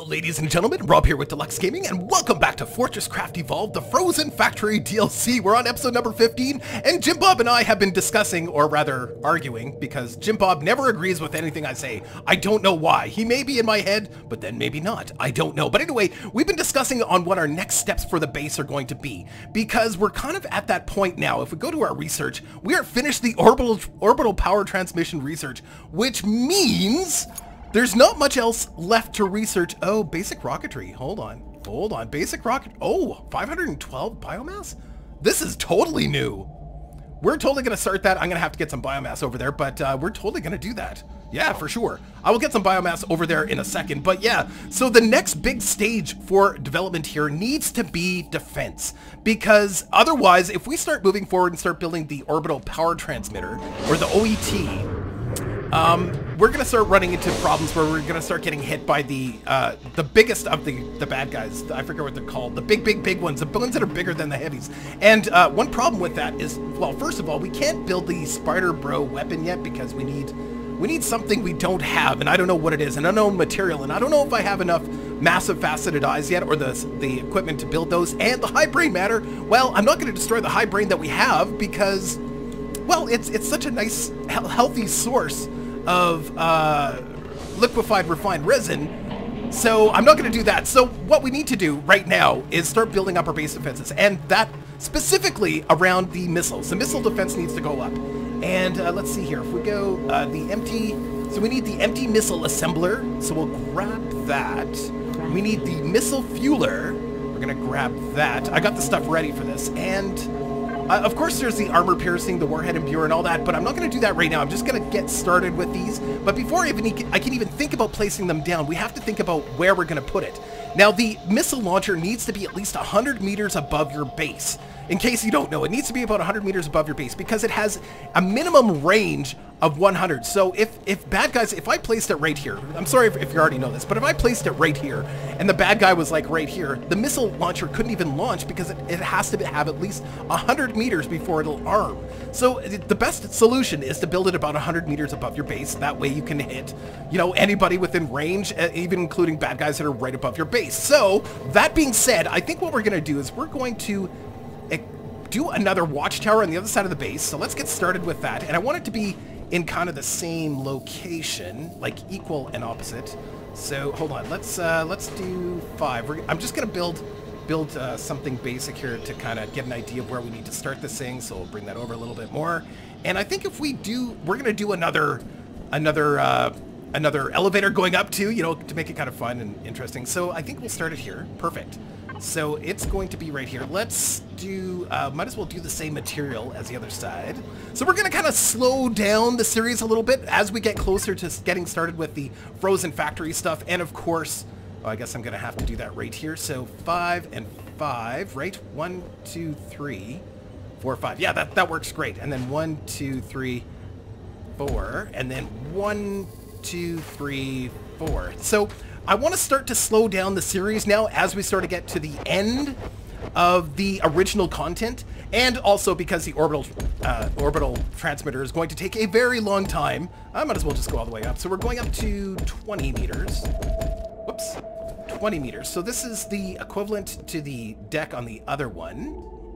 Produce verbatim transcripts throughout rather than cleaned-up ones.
ladies and gentlemen, Rob here with Deluks Gaming, and welcome back to FortressCraft Evolved, the Frozen Factory D L C. We're on episode number fifteen, and Jim Bob and I have been discussing, or rather arguing, because Jim Bob never agrees with anything I say. I don't know why. He may be in my head, but then maybe not. I don't know. But anyway, we've been discussing on what our next steps for the base are going to be, because we're kind of at that point now. If we go to our research, we are finished the orbital, orbital power transmission research, which means there's not much else left to research. Oh, basic rocketry. Hold on. Hold on. Basic rocket. Oh, five hundred twelve biomass? This is totally new. We're totally going to start that. I'm going to have to get some biomass over there, but uh, we're totally going to do that. Yeah, for sure. I will get some biomass over there in a second. But yeah, so the next big stage for development here needs to be defense. Because otherwise, if we start moving forward and start building the orbital power transmitter, or the O E T, Um, we're going to start running into problems where we're going to start getting hit by the uh, the biggest of the, the bad guys. I forget what they're called. The big, big, big ones. The ones that are bigger than the heavies. And uh, one problem with that is, well, first of all, we can't build the Spider Bro weapon yet because we need we need something we don't have. And I don't know what it is. An unknown material. And I don't know if I have enough massive faceted eyes yet or the, the equipment to build those. And the high brain matter. Well, I'm not going to destroy the high brain that we have because, well, it's, it's such a nice, healthy source of uh, liquefied refined resin, so I'm not going to do that. So what we need to do right now is start building up our base defenses, and that specifically around the missiles. The missile defense needs to go up. And uh, let's see here, if we go uh, the empty, so we need the empty missile assembler, so we'll grab that. We need the missile fueler, we're going to grab that. I got the stuff ready for this, and Uh, of course, there's the armor piercing, the warhead imbuer, and all that, but I'm not going to do that right now. I'm just going to get started with these. But before I, even, I can even think about placing them down, we have to think about where we're going to put it. Now, the missile launcher needs to be at least one hundred meters above your base. In case you don't know, it needs to be about one hundred meters above your base because it has a minimum range of one hundred. So if, if bad guys, if I placed it right here, I'm sorry if, if you already know this, but if I placed it right here and the bad guy was like right here, the missile launcher couldn't even launch because it, it has to have at least one hundred meters before it'll arm. So it, the best solution is to build it about one hundred meters above your base. That way you can hit, you know, anybody within range, even including bad guys that are right above your base. So that being said, I think what we're going to do is we're going to do another watchtower on the other side of the base. So let's get started with that. And I want it to be in kind of the same location, like equal and opposite. So hold on, let's uh, let's do five. We're, I'm just gonna build build uh, something basic here to kind of get an idea of where we need to start this thing. So we'll bring that over a little bit more. And I think if we do, we're gonna do another another uh, another elevator going up too, you know, to make it kind of fun and interesting. So I think we'll start it here. Perfect. So it's going to be right here. Let's do, uh, might as well do the same material as the other side. So we're going to kind of slow down the series a little bit as we get closer to getting started with the Frozen Factory stuff. And of course, oh, I guess I'm going to have to do that right here. So five and five, right? One, two, three, four, five. Yeah, that, that works great. And then one, two, three, four. And then one, two, three, four. So I want to start to slow down the series now as we start to get to the end of the original content, and also because the orbital uh, orbital transmitter is going to take a very long time. I might as well just go all the way up. So we're going up to twenty meters. Whoops, twenty meters. So this is the equivalent to the deck on the other one.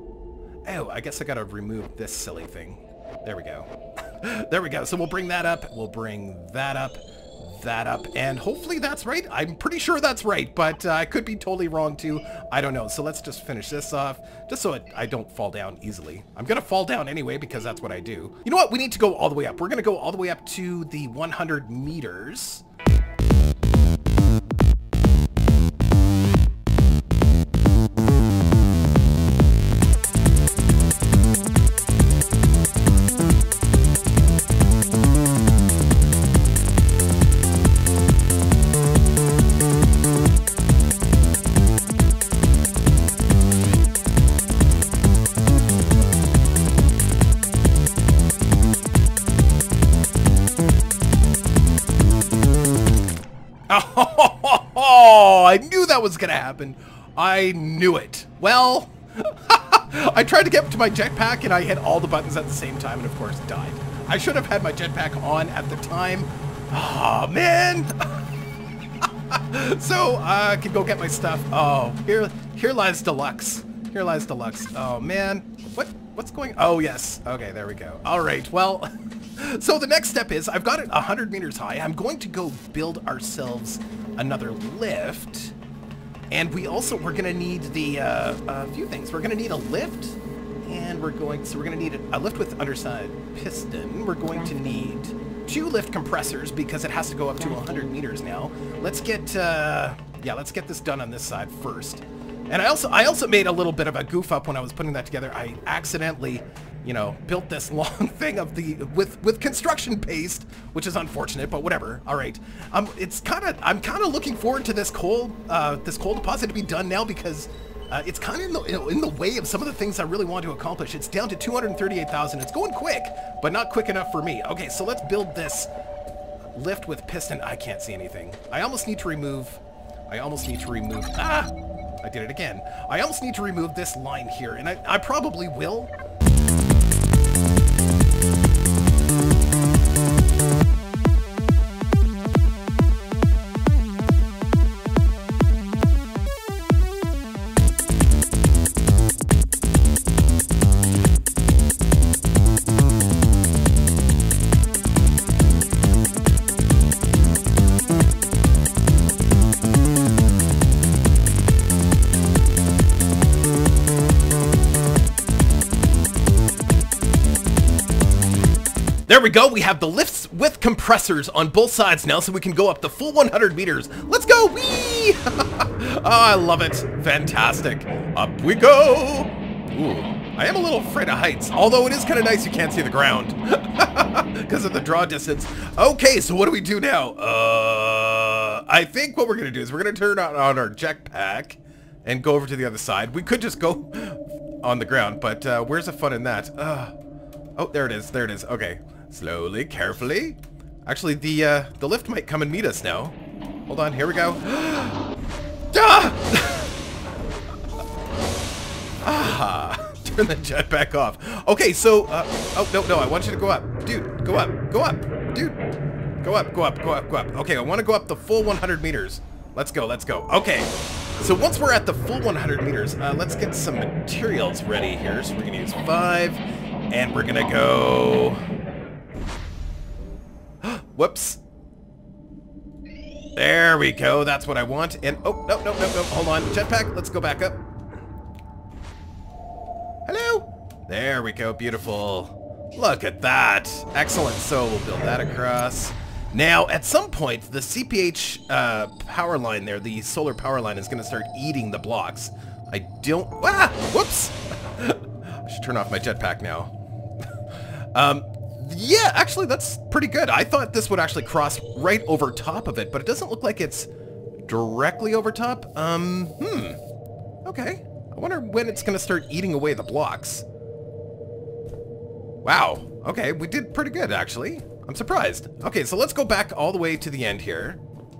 Oh, I guess I gotta remove this silly thing. There we go. There we go. So we'll bring that up. We'll bring that up. that up, and hopefully that's right. I'm pretty sure that's right, but uh, I could be totally wrong too. I don't know. So let's just finish this off, just so it, I don't fall down easily. I'm gonna fall down anyway because that's what I do. You know what? We need to go all the way up. We're gonna go all the way up to the one hundred meters. Oh, I knew that was gonna happen. I knew it. Well, I tried to get to my jetpack and I hit all the buttons at the same time and of course died. I should have had my jetpack on at the time. Oh man. So uh, I can go get my stuff. Oh, here, here lies Deluks. Here lies Deluks. Oh man, what, what's going? Oh yes. Okay, there we go. All right. Well, so the next step is I've got it one hundred meters high. I'm going to go build ourselves another lift, and we also we're gonna need the uh, a few things. We're gonna need a lift, and we're going so we're gonna need a, a lift with underside piston. We're going to need two lift compressors because it has to go up to one hundred meters now. Let's get, uh, yeah, let's get this done on this side first. And I also, I also made a little bit of a goof up when I was putting that together. I accidentally, you know, built this long thing of the, with, with construction paste, which is unfortunate, but whatever. All right. Um, it's kind of, I'm kind of looking forward to this coal, uh, this coal deposit to be done now because Uh, it's kind of in the, in the way of some of the things I really want to accomplish. It's down to two hundred thirty-eight thousand. It's going quick, but not quick enough for me. Okay, so let's build this lift with piston. I can't see anything. I almost need to remove... I almost need to remove... Ah! I did it again. I almost need to remove this line here, and I, I probably will. There we go, we have the lifts with compressors on both sides now, so we can go up the full one hundred meters. Let's go, whee! Oh, I love it. Fantastic. Up we go. Ooh, I am a little afraid of heights, although it is kind of nice you can't see the ground because of the draw distance. Okay, so what do we do now? Uh, I think what we're gonna do is we're gonna turn on, on our jetpack and go over to the other side. We could just go on the ground, but uh, where's the fun in that? Uh, oh, there it is, there it is, okay. Slowly, carefully. Actually, the uh, the lift might come and meet us now. Hold on, here we go. Ah! Ah! Turn the jetpack off. Okay, so, uh, oh, no, no, I want you to go up. Dude, go up, go up. Dude, go up, go up, go up, go up. Okay, I want to go up the full one hundred meters. Let's go, let's go. Okay, so once we're at the full one hundred meters, uh, let's get some materials ready here. So we're going to use five, and we're going to go... Whoops. There we go. That's what I want. And oh, no, no, no, no. Hold on. Jetpack. Let's go back up. Hello. There we go. Beautiful. Look at that. Excellent. So we'll build that across. Now, at some point, the C P H uh, power line there, the solar power line, is going to start eating the blocks. I don't... Ah! Whoops! I should turn off my jetpack now. um... Yeah, actually, that's pretty good. I thought this would actually cross right over top of it, but it doesn't look like it's directly over top. Um, hmm. Okay. I wonder when it's going to start eating away the blocks. Wow. Okay, we did pretty good, actually. I'm surprised. Okay, so let's go back all the way to the end here.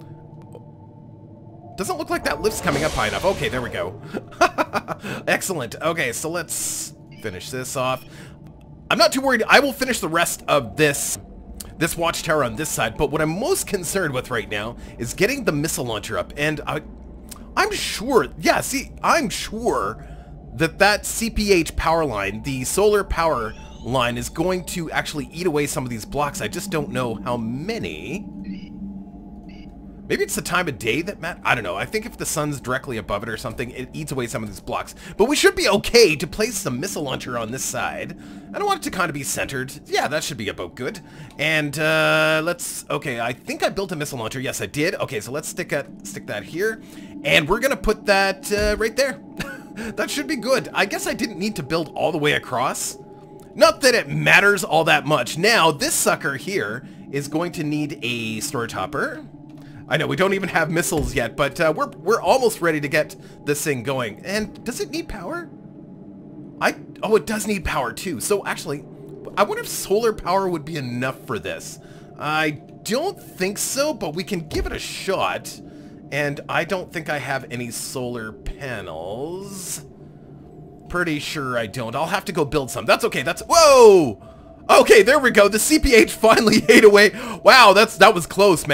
Doesn't look like that lift's coming up high enough. Okay, there we go. Excellent. Okay, so let's finish this off. I'm not too worried. I will finish the rest of this this watchtower on this side, but what I'm most concerned with right now is getting the missile launcher up. And I, I'm sure, yeah, see, I'm sure that that C P H power line, the solar power line, is going to actually eat away some of these blocks. I just don't know how many. Maybe it's the time of day that Matt... I don't know. I think if the sun's directly above it or something, it eats away some of these blocks. But we should be okay to place some missile launcher on this side. I don't want it to kind of be centered. Yeah, that should be about good. And uh, let's... Okay, I think I built a missile launcher. Yes, I did. Okay, so let's stick, a, stick that here. And we're going to put that uh, right there. That should be good. I guess I didn't need to build all the way across. Not that it matters all that much. Now, this sucker here is going to need a storage hopper. I know we don't even have missiles yet, but uh, we're we're almost ready to get this thing going. And does it need power? I oh, it does need power too. So actually, I wonder if solar power would be enough for this. I don't think so, but we can give it a shot. And I don't think I have any solar panels. Pretty sure I don't. I'll have to go build some. That's okay. That's whoa. Okay, there we go. The C P H finally ate away. Wow, that's that was close, man.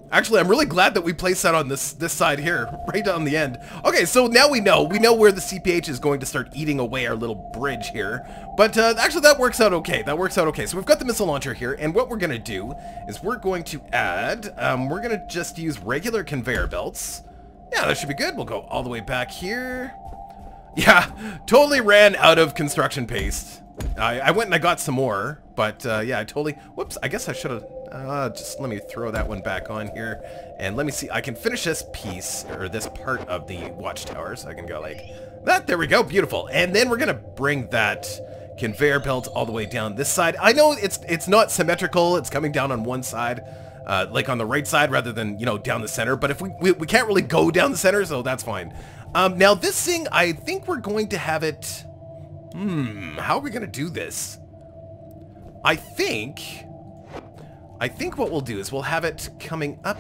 Actually, I'm really glad that we placed that on this this side here, right on the end. Okay, so now we know. We know where the C P H is going to start eating away our little bridge here. But uh, actually, that works out okay. That works out okay. So we've got the missile launcher here, and what we're going to do is we're going to add, um, we're going to just use regular conveyor belts. Yeah, that should be good. We'll go all the way back here. Yeah, totally ran out of construction paste. I, I went and I got some more, but uh, yeah, I totally, whoops, I guess I should have, uh, just let me throw that one back on here, and let me see, I can finish this piece, or this part of the watchtower, so I can go like that, there we go, beautiful, and then we're gonna bring that conveyor belt all the way down this side. I know it's it's not symmetrical, it's coming down on one side, uh, like on the right side rather than, you know, down the center, but if we, we, we can't really go down the center, so that's fine. Um, now this thing, I think we're going to have it, Hmm, how are we gonna do this? I think, I think what we'll do is we'll have it coming up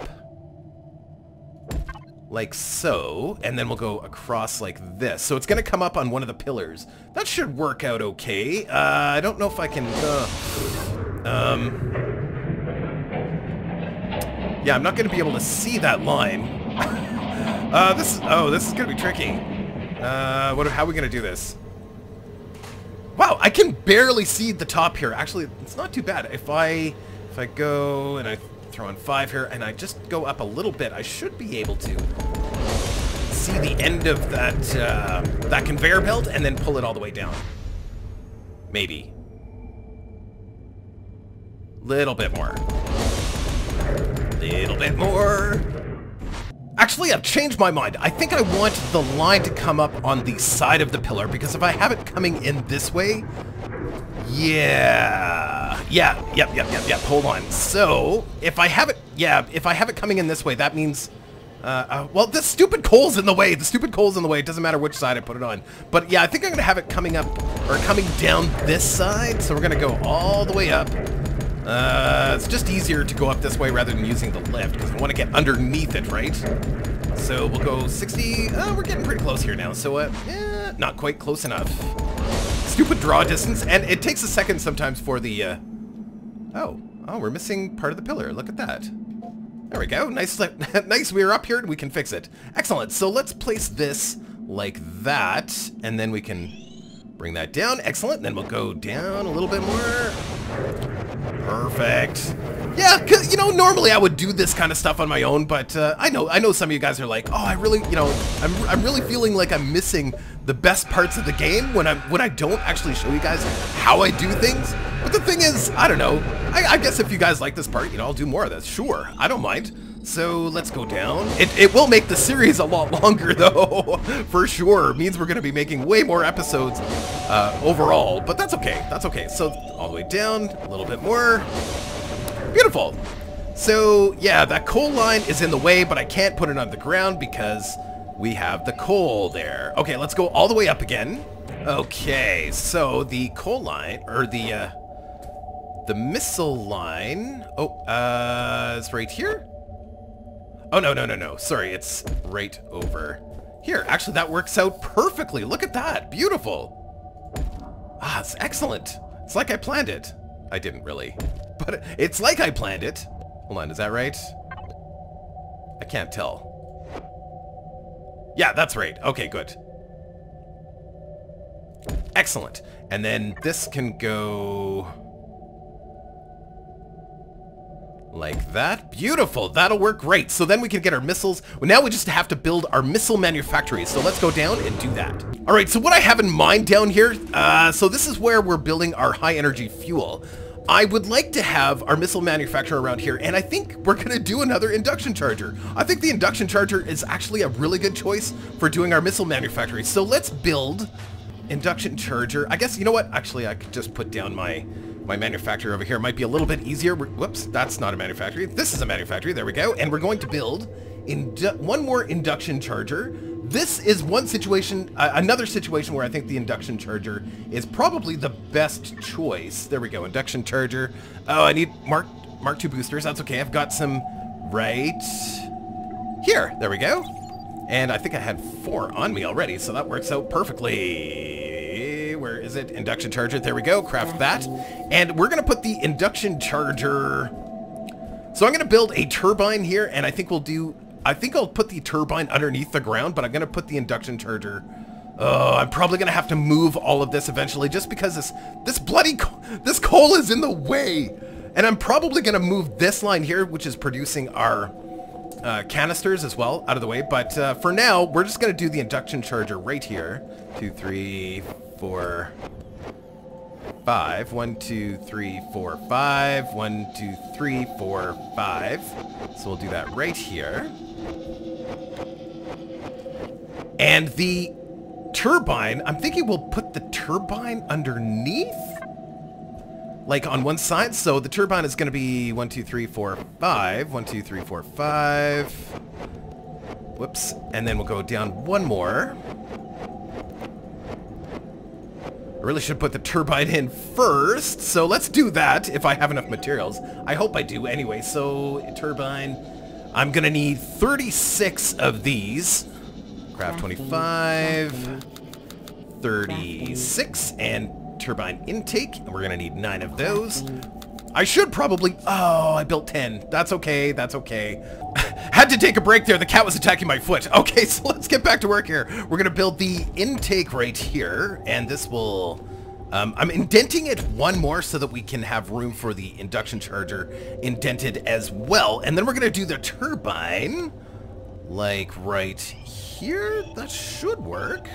like so, and then we'll go across like this. So it's gonna come up on one of the pillars. That should work out okay. Uh, I don't know if I can, uh, um, yeah, I'm not gonna be able to see that line. uh, this is, oh, this is gonna be tricky. Uh, what, how are we gonna do this? Wow, I can barely see the top here. Actually, it's not too bad. If I if I go and I throw in five here and I just go up a little bit, I should be able to see the end of that uh, that conveyor belt and then pull it all the way down. Maybe. Little bit more. Little bit more. Actually, I've changed my mind. I think I want the line to come up on the side of the pillar, because if I have it coming in this way, yeah, yeah, yep, yep, yep, yep, hold on. So, if I have it, yeah, if I have it coming in this way, that means, uh, uh, well, the stupid coal's in the way. The stupid coal's in the way. It doesn't matter which side I put it on. But yeah, I think I'm going to have it coming up, or coming down this side. So we're going to go all the way up. Uh, it's just easier to go up this way rather than using the lift, because I want to get underneath it, right? So we'll go sixty, uh, we're getting pretty close here now, so uh, eh, not quite close enough. Stupid draw distance, and it takes a second sometimes for the, uh, oh, oh, we're missing part of the pillar, look at that. There we go, nice, nice, we're up here and we can fix it. Excellent, so let's place this like that, and then we can bring that down, excellent, and then we'll go down a little bit more. Perfect. Yeah, cause, you know, normally I would do this kind of stuff on my own, but uh, I know I know some of you guys are like, oh, I really, you know, I'm, I'm really feeling like I'm missing the best parts of the game when I'm when I don't actually show you guys how I do things. But the thing is, I don't know. I, I guess if you guys like this part, you know, I'll do more of this. Sure, I don't mind. So let's go down. It, it will make the series a lot longer though, for sure. It means we're gonna be making way more episodes uh, overall, but that's okay, that's okay. So all the way down, a little bit more. Beautiful. So yeah, that coal line is in the way, but I can't put it on the ground because we have the coal there. Okay, let's go all the way up again. Okay, so the coal line, or the, uh, the missile line, oh, uh, it's right here? Oh, no, no, no, no. Sorry, it's right over here. Actually, that works out perfectly. Look at that. Beautiful. Ah, it's excellent. It's like I planned it. I didn't really. But it's like I planned it. Hold on, is that right? I can't tell. Yeah, that's right. Okay, good. Excellent. And then this can go like that. Beautiful. That'll work great. So then we can get our missiles. Well, now we just have to build our missile manufactories. So let's go down and do that. All right, so what I have in mind down here, uh, so this is where we're building our high energy fuel. I would like to have our missile manufacturer around here, and I think we're gonna do another induction charger. I think the induction charger is actually a really good choice for doing our missile manufactory. So let's build induction charger. I guess, you know what? Actually, I could just put down my My manufacturer over here. Might be a little bit easier. We're, whoops, that's not a manufactory. This is a manufactory. There we go. And we're going to build indu one more induction charger. This is one situation, uh, another situation where I think the induction charger is probably the best choice. There we go, induction charger. Oh, I need Mark Mark two boosters. That's okay. I've got some right here. There we go. And I think I had four on me already, so that works out perfectly. Where is it? Induction charger. There we go. Craft that. And we're going to put the induction charger So I'm going to build a turbine here, and I think we'll do... I think I'll put the turbine underneath the ground, but I'm going to put the induction charger... Oh, I'm probably going to have to move all of this eventually, just because this this bloody... Co this coal is in the way! And I'm probably going to move this line here, which is producing our uh, canisters as well, out of the way. But uh, for now, we're just going to do the induction charger right here. Two, three, four... Five. One, two, three, four, five. One, two, three, four, five. So we'll do that right here. And the turbine, I'm thinking we'll put the turbine underneath? Like on one side. So the turbine is going to be one, two, three, four, five. One, two, three, four, five. Whoops. And then we'll go down one more. I really should put the turbine in first, so let's do that if I have enough materials. I hope I do anyway. So turbine, I'm gonna need thirty-six of these. Craft twenty-five, thirty-six, and turbine intake, and we're gonna need nine of those. I should probably... Oh, I built ten. That's okay, that's okay. Had to take a break there. The cat was attacking my foot. Okay, so let's get back to work here. We're going to build the intake right here, and this will... Um, I'm indenting it one more so that we can have room for the induction charger indented as well. And then we're going to do the turbine, like right here. That should work.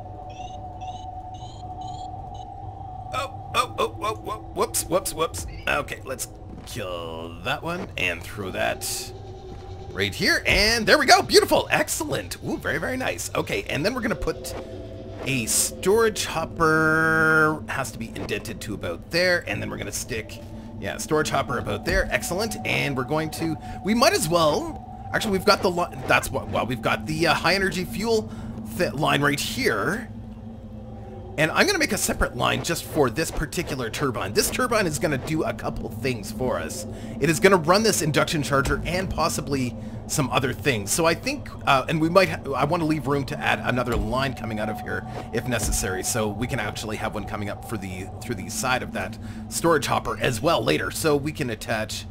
Oh, oh, oh, oh, whoa, whoops, whoops, whoops. Okay, let's kill that one and throw that right here. And there we go. Beautiful. Excellent. Ooh, very, very nice. Okay, and then we're going to put a storage hopper. Has to be indented to about there. And then we're going to stick, yeah, storage hopper about there. Excellent. And we're going to, we might as well, actually, we've got the, that's what, well, we've got the uh, high energy fuel line right here. And I'm going to make a separate line just for this particular turbine. This turbine is going to do a couple things for us. It is going to run this induction charger and possibly some other things. So I think, uh, and we might, ha I want to leave room to add another line coming out of here if necessary. So we can actually have one coming up for the through the side of that storage hopper as well later. So we can attach,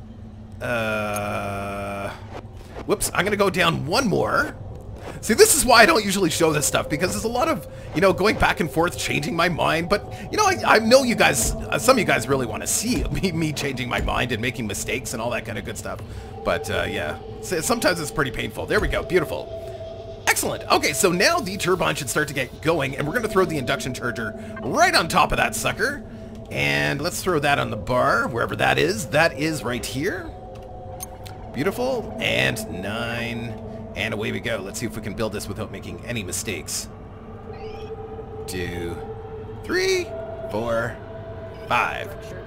uh, whoops, I'm going to go down one more. See, this is why I don't usually show this stuff, because there's a lot of, you know, going back and forth, changing my mind. But, you know, I, I know you guys, uh, some of you guys really want to see me, me changing my mind and making mistakes and all that kind of good stuff. But, uh, yeah, so sometimes it's pretty painful. There we go. Beautiful. Excellent. Okay, so now the turbine should start to get going, and we're going to throw the induction charger right on top of that sucker. And let's throw that on the bar, wherever that is. That is right here. Beautiful. And nine... And away we go. Let's see if we can build this without making any mistakes. Two, three, four, five.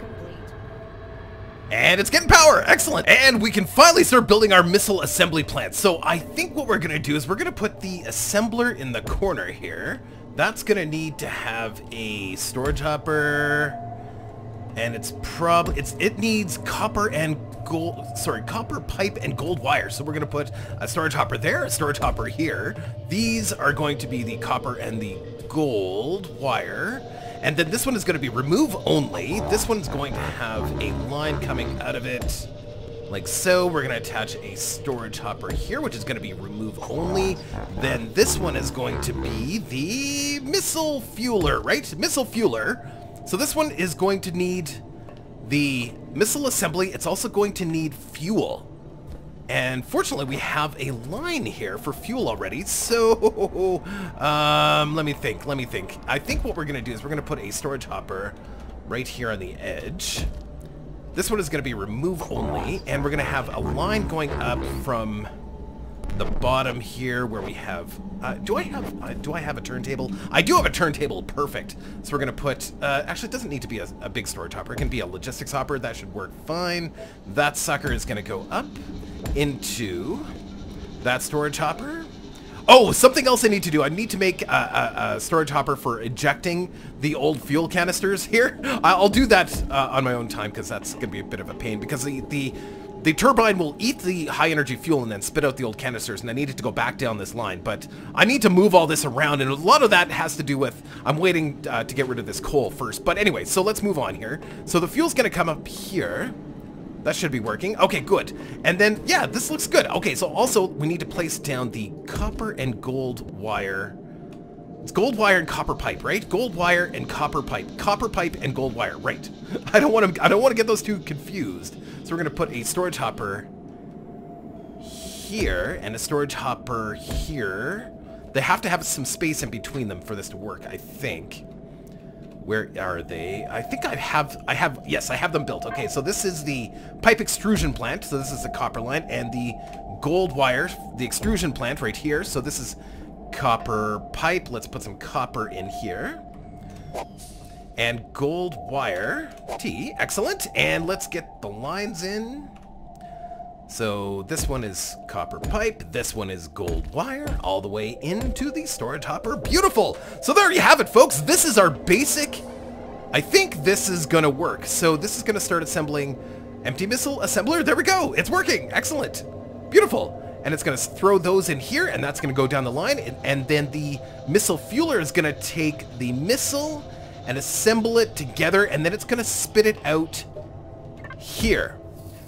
And it's getting power. Excellent. And we can finally start building our missile assembly plant. So I think what we're going to do is we're going to put the assembler in the corner here. That's going to need to have a storage hopper. And it's probably, it's it needs copper and gold, sorry, copper pipe and gold wire. So we're going to put a storage hopper there, a storage hopper here. These are going to be the copper and the gold wire. And then this one is going to be remove only. This one's going to have a line coming out of it like so. We're going to attach a storage hopper here, which is going to be remove only. Then this one is going to be the missile fueler, right? Missile fueler. So this one is going to need the missile assembly. It's also going to need fuel. And fortunately, we have a line here for fuel already. So, um, let me think, let me think. I think what we're going to do is we're going to put a storage hopper right here on the edge. This one is going to be remove only. And we're going to have a line going up from the bottom here where we have, uh, do I have, uh, do I have a turntable? I do have a turntable, perfect. So we're gonna put, uh, actually it doesn't need to be a, a big storage hopper, it can be a logistics hopper, that should work fine. That sucker is gonna go up into that storage hopper. Oh, something else I need to do, I need to make a, a, a storage hopper for ejecting the old fuel canisters here. I'll do that uh, on my own time, because that's gonna be a bit of a pain, because the, the The turbine will eat the high energy fuel and then spit out the old canisters, and I need it to go back down this line. But I need to move all this around, and a lot of that has to do with, I'm waiting uh, to get rid of this coal first. But anyway, so let's move on here. So the fuel's gonna come up here, That should be working. Okay, good. And then, yeah, this looks good. Okay, so also we need to place down the copper and gold wire. It's gold wire and copper pipe, right? Gold wire and copper pipe. Copper pipe and gold wire, right. I don't want to I don't want to get those two confused. So we're going to put a storage hopper here and a storage hopper here. They have to have some space in between them for this to work, I think. Where are they? I think I have, I have, yes, I have them built. Okay, so this is the pipe extrusion plant. So this is the copper line, and the gold wire, the extrusion plant right here. So this is copper pipe. Let's put some copper in here. And gold wire, T, excellent. And let's get the lines in. So this one is copper pipe, this one is gold wire, all the way into the storage hopper. Beautiful! So there you have it, folks. This is our basic... I think this is gonna work. So this is gonna start assembling empty missile assembler. There we go! It's working! Excellent! Beautiful! And it's gonna throw those in here, and that's gonna go down the line, and, and then the missile fueler is gonna take the missile and assemble it together, and then it's gonna spit it out here.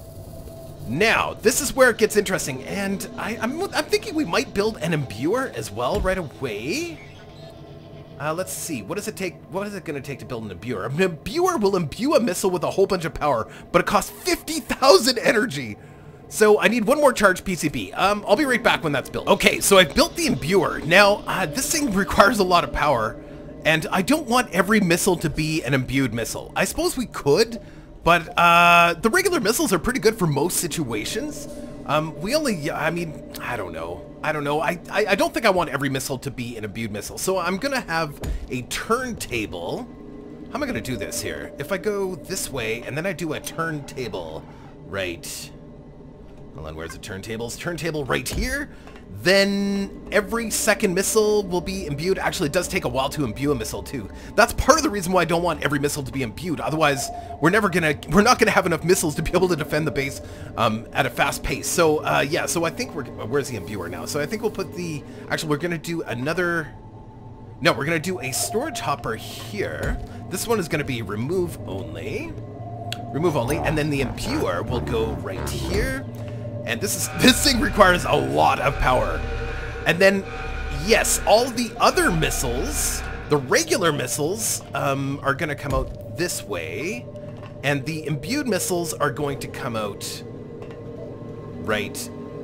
Now, this is where it gets interesting, and I, I'm, I'm thinking we might build an imbuer as well right away. Uh, let's see, what does it take, what is it going to take to build an imbuer? An imbuer will imbue a missile with a whole bunch of power, but it costs fifty thousand energy. So I need one more charge P C B. Um, I'll be right back when that's built. Okay, so I've built the imbuer. Now, uh, this thing requires a lot of power, and I don't want every missile to be an imbued missile. I suppose we could, but uh, the regular missiles are pretty good for most situations. Um, we only, I mean, I don't know. I don't know. I, I, I don't think I want every missile to be an imbued missile. So I'm going to have a turntable. How am I going to do this here? If I go this way and then I do a turntable right... Hold on, where's the turntables? Turntable right here. Then every second missile will be imbued. Actually, it does take a while to imbue a missile too. That's part of the reason why I don't want every missile to be imbued. Otherwise, we're never gonna, we're not gonna have enough missiles to be able to defend the base um, at a fast pace. So uh, yeah, so I think we're, where's the imbuer now? So I think we'll put the, actually we're gonna do another, no, we're gonna do a storage hopper here. This one is gonna be remove only, remove only, and then the imbuer will go right here. And this is this thing requires a lot of power. And then, yes, all the other missiles, the regular missiles, um, are going to come out this way. And the imbued missiles are going to come out right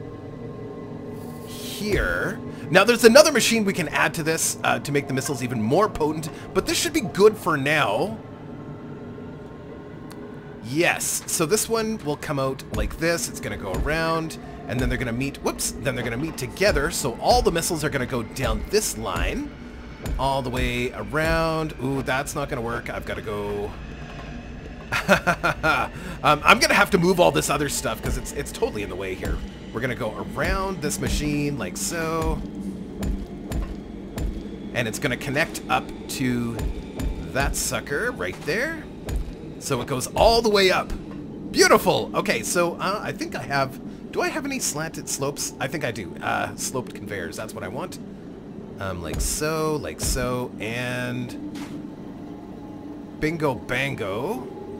here. Now, there's another machine we can add to this uh, to make the missiles even more potent. But this should be good for now. Yes, so this one will come out like this. It's going to go around, and then they're going to meet, whoops, then they're going to meet together. So all the missiles are going to go down this line, all the way around. Ooh, that's not going to work. I've got to go... um, I'm going to have to move all this other stuff because it's, it's totally in the way here. We're going to go around this machine like so. And it's going to connect up to that sucker right there. So it goes all the way up. Beautiful. Okay, so uh, I think I have... Do I have any slanted slopes? I think I do. Uh, sloped conveyors. That's what I want. Um, like so, like so, and... Bingo bango.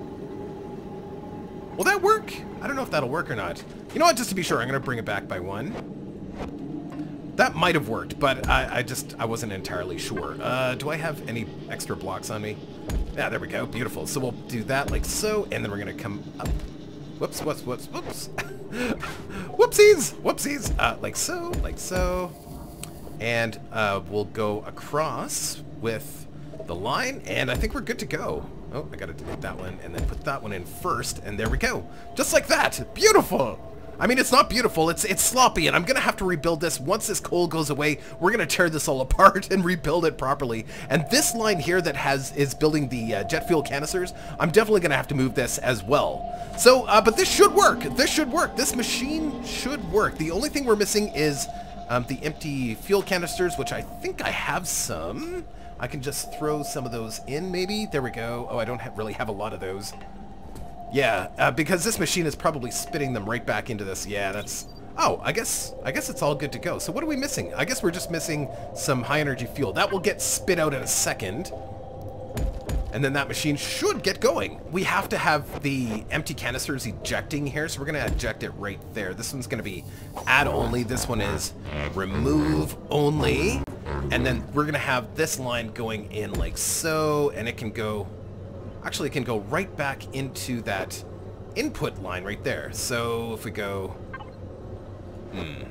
Will that work? I don't know if that'll work or not. You know what? Just to be sure, I'm going to bring it back by one. That might have worked, but I, I just... I wasn't entirely sure. Uh, do I have any extra blocks on me? Yeah, there we go. Beautiful. So we'll do that like so, and then we're going to come up. Whoops, whoops, whoops, whoops. Whoopsies! Whoopsies! Uh, like so, like so. And uh, we'll go across with the line, and I think we're good to go. Oh, I got to delete that one, and then put that one in first, and there we go. Just like that. Beautiful! I mean, it's not beautiful, it's it's sloppy, and I'm going to have to rebuild this. Once this coal goes away, we're going to tear this all apart and rebuild it properly. And this line here that has is building the uh, jet fuel canisters, I'm definitely going to have to move this as well. So, uh, but this should work. This should work. This machine should work. The only thing we're missing is um, the empty fuel canisters, which I think I have some. I can just throw some of those in, maybe. There we go. Oh, I don't have, really have a lot of those. Yeah, uh, because this machine is probably spitting them right back into this. Yeah, that's... Oh, I guess I guess it's all good to go. So what are we missing? I guess we're just missing some high energy fuel. That will get spit out in a second. and then that machine should get going. We have to have the empty canisters ejecting here, so we're going to eject it right there. This one's going to be add only. This one is remove only. And then we're going to have this line going in like so, and it can go... Actually, it can go right back into that input line right there. So if we go... Hmm...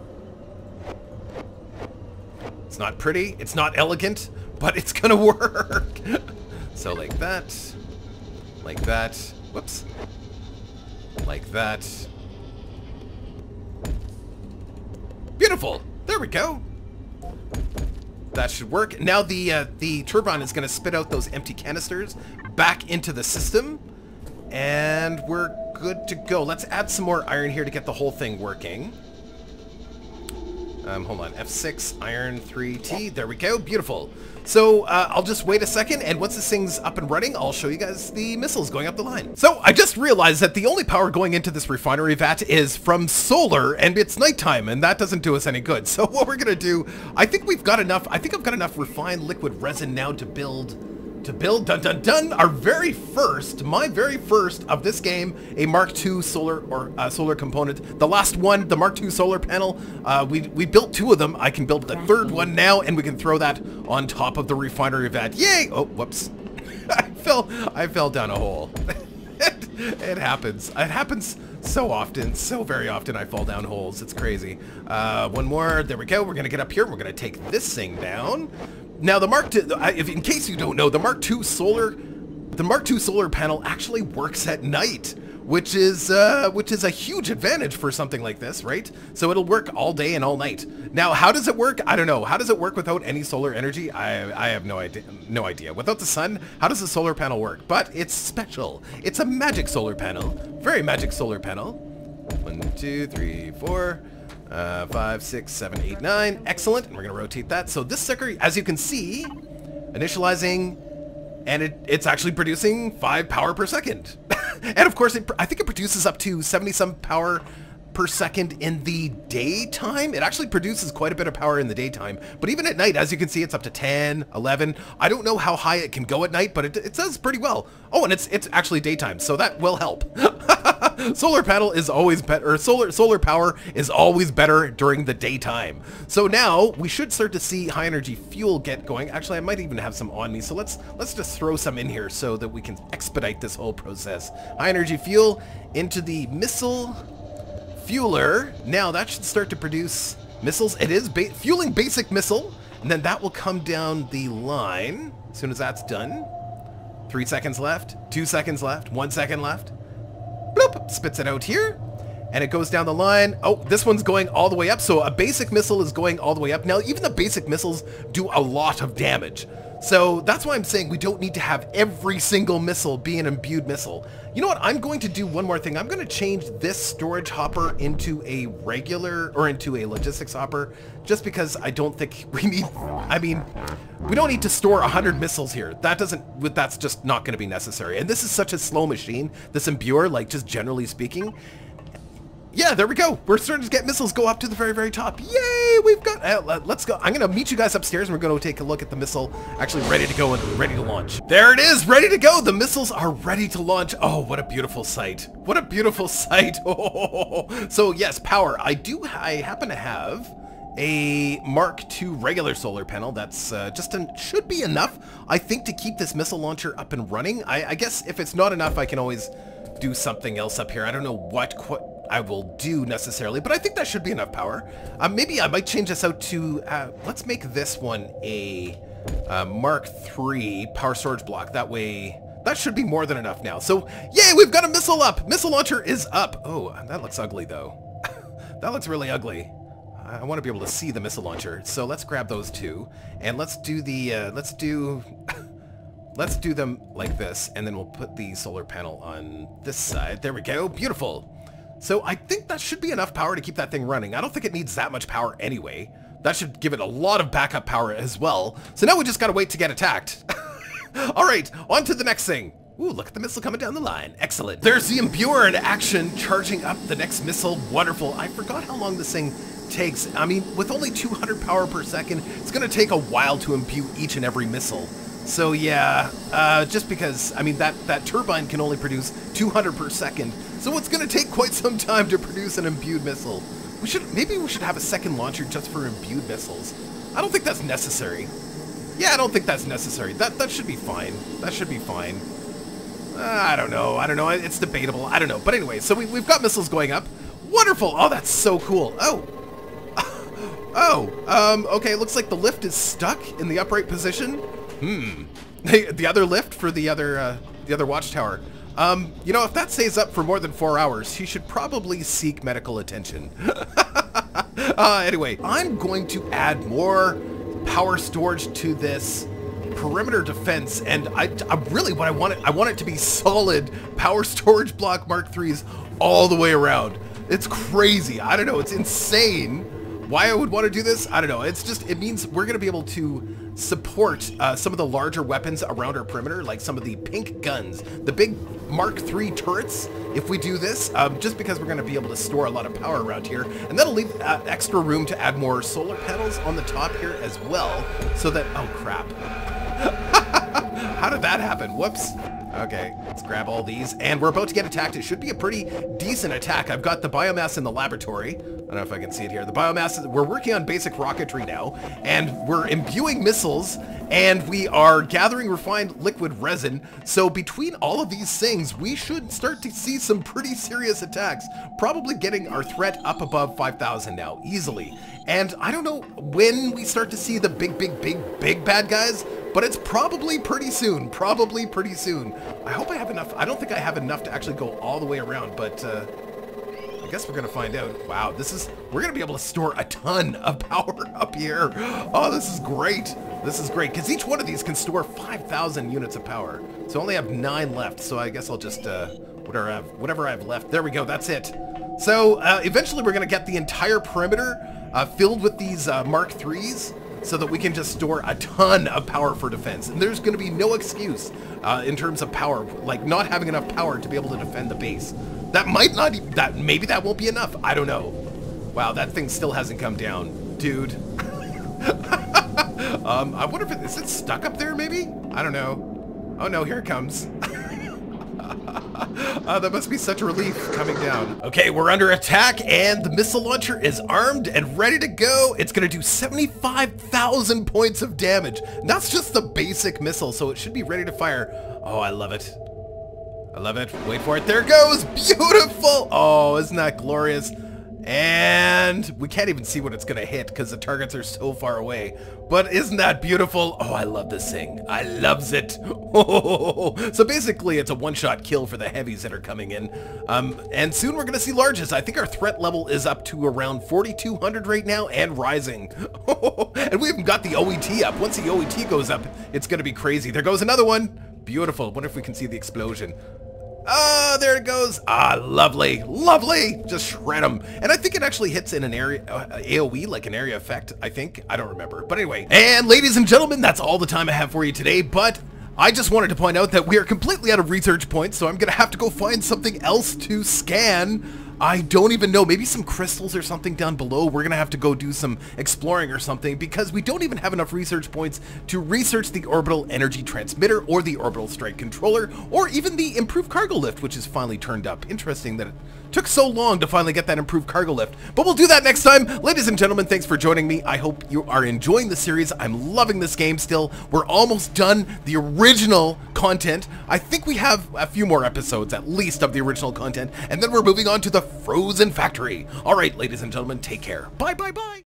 It's not pretty, it's not elegant, but it's gonna work. So like that, like that, whoops, like that. Beautiful, there we go. That should work. Now the uh, the turbine is gonna spit out those empty canisters back into the system, and we're good to go. Let's add some more iron here to get the whole thing working. Um, hold on, F six, iron three T, there we go, beautiful. So uh, I'll just wait a second, and once this thing's up and running, I'll show you guys the missiles going up the line. So I just realized that the only power going into this refinery vat is from solar, and it's nighttime, and that doesn't do us any good. So what we're gonna do, I think we've got enough, I think I've got enough refined liquid resin now to build To build, dun dun dun, our very first, my very first of this game, a Mark two solar or uh, solar component. The last one, the Mark two solar panel, uh, we, we built two of them. I can build the third one now, and we can throw that on top of the refinery vat. Yay! Oh, whoops. I fell, I fell down a hole. it, it happens. It happens so often, so very often I fall down holes. It's crazy. Uh, one more, there we go. We're gonna get up here. We're gonna take this thing down. Now the Mark two, if in case you don't know, the Mark two solar, the Mark two solar panel actually works at night, which is uh, which is a huge advantage for something like this, right? So it'll work all day and all night. Now, how does it work? I don't know. How does it work without any solar energy? I I have no idea. No idea. Without the sun, how does the solar panel work? But it's special. It's a magic solar panel. Very magic solar panel. One, two, three, four. Uh, five, six, seven, eight, nine. Excellent. And we're going to rotate that. So this sucker, as you can see, initializing, and it, it's actually producing five power per second. And of course, it, I think it produces up to seventy some power per second in the daytime. It actually produces quite a bit of power in the daytime. But even at night, as you can see, it's up to ten, eleven. I don't know how high it can go at night, but it, it does pretty well. Oh, and it's it's actually daytime, so that will help. Solar panel is always better, or solar solar power is always better during the daytime. So now we should start to see high energy fuel get going. Actually, I might even have some on me, so let's let's just throw some in here so that we can expedite this whole process. High energy fuel into the missile fueler. Now that should start to produce missiles. It is ba fueling basic missile, and then that will come down the line as soon as that's done. Three seconds left, two seconds left, one second left. Bloop, spits it out here, and it goes down the line. Oh, this one's going all the way up, so a basic missile is going all the way up. Now, even the basic missiles do a lot of damage. So that's why I'm saying we don't need to have every single missile be an imbued missile. You know what? I'm going to do one more thing. I'm going to change this storage hopper into a regular, or into a logistics hopper, just because I don't think we need, I mean, we don't need to store one hundred missiles here. That doesn't, that's just not going to be necessary. And this is such a slow machine, this imbuer, like just generally speaking. Yeah, there we go. We're starting to get missiles go up to the very, very top. Yay, we've got, uh, let's go. I'm going to meet you guys upstairs, and we're going to take a look at the missile actually ready to go and ready to launch. There it is, ready to go. The missiles are ready to launch. Oh, what a beautiful sight. What a beautiful sight. Oh, so yes, power. I do, I happen to have a Mark two regular solar panel that's uh, just an, should be enough, I think, to keep this missile launcher up and running. I, I guess if it's not enough, I can always do something else up here. I don't know what qu I will do necessarily, but I think that should be enough power. Uh, maybe I might change this out to, uh, let's make this one a uh, Mark three power storage block. That way, that should be more than enough now. So, yay, we've got a missile up. Missile launcher is up. Oh, that looks ugly though. That looks really ugly. I want to be able to see the missile launcher. So let's grab those two, and let's do the, uh, let's do, let's do them like this, and then we'll put the solar panel on this side. There we go. Beautiful. So I think that should be enough power to keep that thing running. I don't think it needs that much power anyway. That should give it a lot of backup power as well. So now we just gotta wait to get attacked. All right, on to the next thing. Ooh, look at the missile coming down the line. Excellent. There's the imbuer in action, charging up the next missile. Wonderful. I forgot how long this thing takes. I mean, with only two hundred power per second, it's gonna take a while to imbue each and every missile. So yeah, uh, just because, I mean, that, that turbine can only produce two hundred per second, so it's going to take quite some time to produce an imbued missile. We should, maybe we should have a second launcher just for imbued missiles. I don't think that's necessary. Yeah, I don't think that's necessary. That, that should be fine. That should be fine. Uh, I don't know. I don't know. It's debatable. I don't know. But anyway, so we, we've got missiles going up. Wonderful. Oh, that's so cool. Oh. Oh, um, okay, looks like the lift is stuck in the upright position. Hmm. The other lift for the other, uh, the other watchtower. Um, you know, if that stays up for more than four hours, he should probably seek medical attention. uh, anyway, I'm going to add more power storage to this perimeter defense, and I, I really, what I want it, I want it to be solid power storage block Mark threes all the way around. It's crazy. I don't know. It's insane. Why I would want to do this, I don't know. It's just, it means we're going to be able to support uh, some of the larger weapons around our perimeter, like some of the pink guns, the big Mark three turrets, if we do this, um, just because we're going to be able to store a lot of power around here. And that'll leave uh, extra room to add more solar panels on the top here as well, so that, oh crap. How did that happen? Whoops. Okay, let's grab all these, and we're about to get attacked. It should be a pretty decent attack. I've got the biomass in the laboratory. I don't know if I can see it here. The biomass, is, we're working on basic rocketry now, and we're imbuing missiles, and we are gathering refined liquid resin. So between all of these things, we should start to see some pretty serious attacks, probably getting our threat up above five thousand now, easily. And I don't know when we start to see the big, big, big, big bad guys, but it's probably pretty soon, probably pretty soon. I hope I have enough. I don't think I have enough to actually go all the way around, but uh, I guess we're gonna find out. Wow, this is, we're gonna be able to store a ton of power up here. Oh, this is great. This is great, because each one of these can store five thousand units of power. So I only have nine left, so I guess I'll just, uh, whatever I have, whatever I have left. There we go, that's it. So uh, eventually we're gonna get the entire perimeter uh, filled with these uh, Mark threes, so that we can just store a ton of power for defense. And there's going to be no excuse uh, in terms of power, like not having enough power to be able to defend the base. That might not, that maybe that won't be enough. I don't know. Wow, that thing still hasn't come down, dude. um, I wonder if it, is it stuck up there maybe? I don't know. Oh no, here it comes. Uh, that must be such a relief coming down. Okay, we're under attack, and the missile launcher is armed and ready to go. It's gonna do seventy-five thousand points of damage. And that's just the basic missile, so it should be ready to fire. Oh, I love it. I love it. Wait for it. There it goes. Beautiful. Oh, isn't that glorious? And we can't even see what it's gonna hit because the targets are so far away. But isn't that beautiful? Oh, I love this thing. I loves it. Oh, so basically it's a one-shot kill for the heavies that are coming in. Um, and soon we're gonna see larges. I think our threat level is up to around forty-two hundred right now and rising. And we haven't got the O E T up. Once the O E T goes up, it's gonna be crazy. There goes another one. Beautiful. Wonder if we can see the explosion. Ah, there it goes. Ah, lovely, lovely. Just shred them. And I think it actually hits in an area, uh, A O E, like an area effect, I think. I don't remember. But anyway. And ladies and gentlemen, that's all the time I have for you today. But I just wanted to point out that we are completely out of research points, so I'm going to have to go find something else to scan. I don't even know, maybe some crystals or something down below. We're gonna have to go do some exploring or something because we don't even have enough research points to research the orbital energy transmitter or the orbital strike controller or even the improved cargo lift, which is finally turned up. Interesting that it took so long to finally get that improved cargo lift, but we'll do that next time. Ladies and gentlemen, thanks for joining me. I hope you are enjoying the series. I'm loving this game still. We're almost done the original content. I think we have a few more episodes at least of the original content, and then we're moving on to the Frozen Factory. All right, ladies and gentlemen, take care. Bye, bye, bye.